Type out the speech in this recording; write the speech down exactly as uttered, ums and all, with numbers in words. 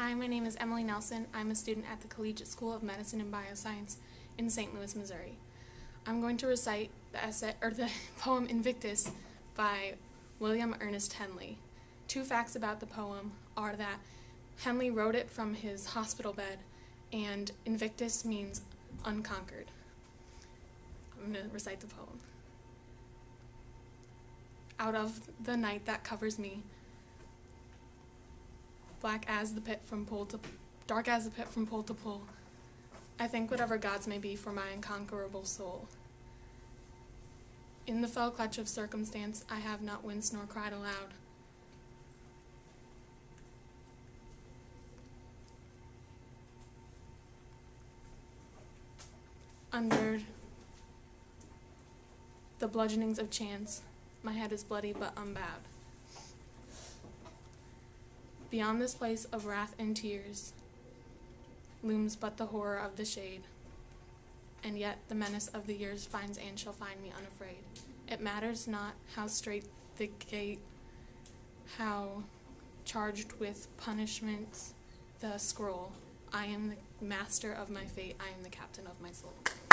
Hi, my name is Emily Nelson. I'm a student at the Collegiate School of Medicine and Bioscience in Saint Louis, Missouri. I'm going to recite the essay or the poem Invictus by William Ernest Henley. Two facts about the poem are that Henley wrote it from his hospital bed, and Invictus means unconquered. I'm going to recite the poem. Out of the night that covers me, black as the pit from pole to, dark as the pit from pole to pole, I think whatever gods may be for my unconquerable soul. In the fell clutch of circumstance, I have not winced nor cried aloud. Under the bludgeonings of chance, my head is bloody but unbowed. Beyond this place of wrath and tears looms but the horror of the shade, and yet the menace of the years finds and shall find me unafraid. It matters not how straight the gate, how charged with punishments the scroll. I am the master of my fate, I am the captain of my soul.